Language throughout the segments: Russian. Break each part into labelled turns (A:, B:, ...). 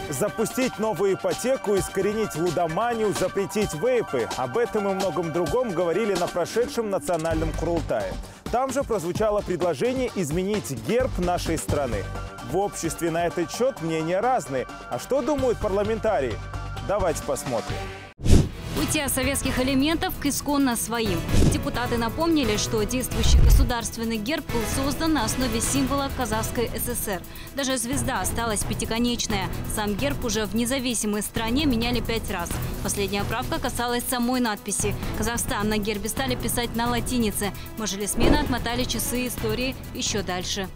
A: Запустить новую ипотеку, искоренить лудоманию, запретить вейпы. Об этом и многом другом говорили на прошедшем национальном Курултае. Там же прозвучало предложение изменить герб нашей страны. В обществе на этот счет мнения разные. А что думают парламентарии? Давайте посмотрим.
B: Уйти от советских элементов к исконно своим. Депутаты напомнили, что действующий государственный герб был создан на основе символа Казахской ССР. Даже звезда осталась пятиконечная. Сам герб уже в независимой стране меняли 5 раз. Последняя правка касалась самой надписи. Казахстан на гербе стали писать на латинице. Мажилисмены отмотали часы истории еще дальше.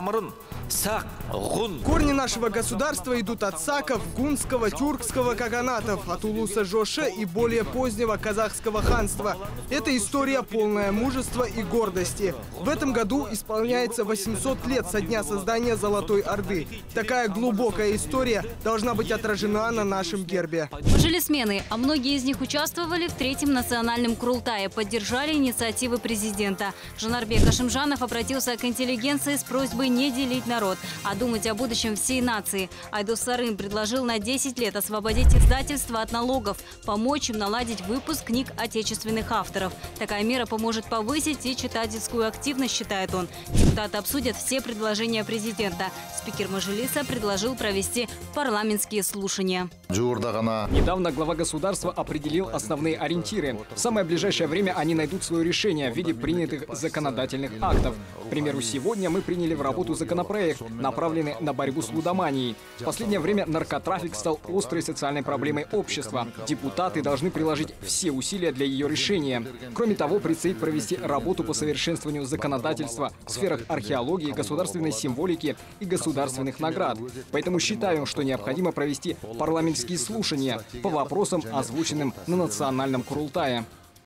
C: Корни нашего государства идут от саков, гунского, тюркского каганатов, от улуса Жоше и более позднего казахского ханства. Это история полная мужества и гордости. В этом году исполняется 800 лет со дня создания Золотой Орды. Такая глубокая история должна быть отражена на нашем гербе.
B: Мажилисмены, а многие из них участвовали в третьем национальном Курултае, поддержали инициативы президента. Жанарбек Ашимжанов обратился к интеллигенции с просьбой не делить народ, а думать о будущем всей нации. Айдос Сарым предложил на 10 лет освободить издательство от налогов, помочь им наладить выпуск книг отечественных авторов. Такая мера поможет повысить и читательскую активность, считает он. Депутаты обсудят все предложения президента. Спикер Мажилиса предложил провести парламентские слушания.
D: Недавно глава государства определил основные ориентиры. В самое ближайшее время они найдут свое решение в виде принятых законодательных актов. К примеру, сегодня мы приняли в работу законопроект, направленный на борьбу с лудоманией. В последнее время наркотрафик стал острой социальной проблемой общества. Депутаты должны приложить все усилия для ее решения. Кроме того, предстоит провести работу по совершенствованию законодательства в сферах археологии, государственной символики и государственных наград. Поэтому считаю, что необходимо провести парламентские слушания по вопросам, озвученным на национальном Курултае.